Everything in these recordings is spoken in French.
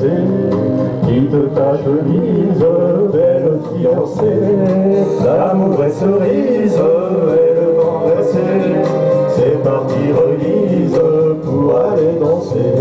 caresser. Quitte ta chemise, belle fiancée. L'amour est cerise, et le vent dressé. C'est parti remise pour aller danser.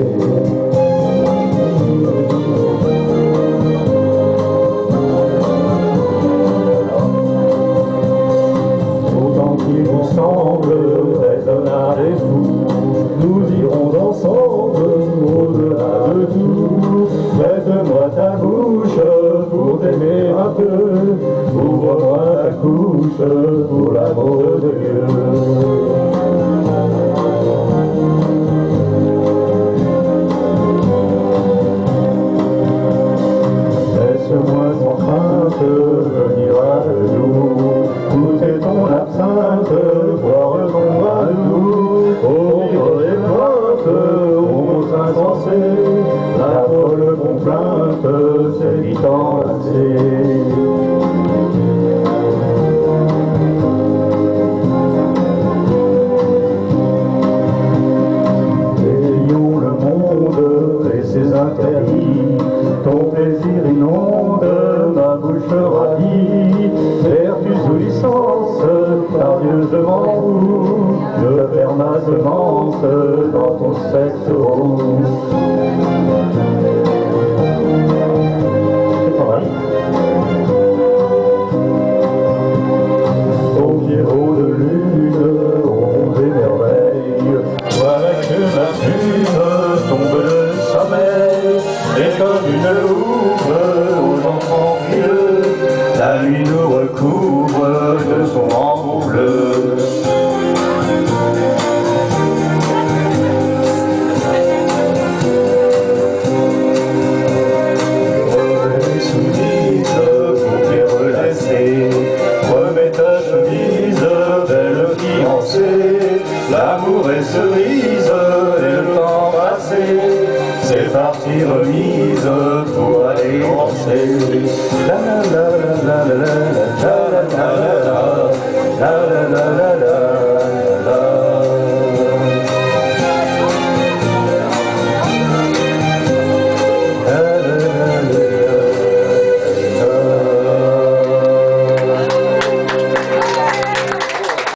Autant qu'il vous semble raisonnable et fou, nous irons ensemble au-delà de tout. Prête-moi ta bouche pour t'aimer un peu, ouvre-moi ta couche pour l'amour de Dieu. Laisse-moi sans crainte venir à nous, goûter ton absinthe, boire ton radoux, au rire des pointes, aux mots insensés, la folle complainte s'est vite enlacée. Ayons le monde et ses interdits, ton plaisir inonde ma bouche ravie, vertus ou licence, pardieusement roux, je perds ma semence dans ton sexe roux. C'est pas mal. Au pied haut de lune, ronde et merveille, voilà que ma plume tombe le sommeil, et comme une louve aux enfants vieux, la nuit nous recouvre de son manteau bleu. Remets soumise, paupières relâchées, remets ta chemise, belle fiancée, l'amour est cerise et le temps passé. C'est parti remise pour aller danser. La la la la la la la la la la la la la la la la.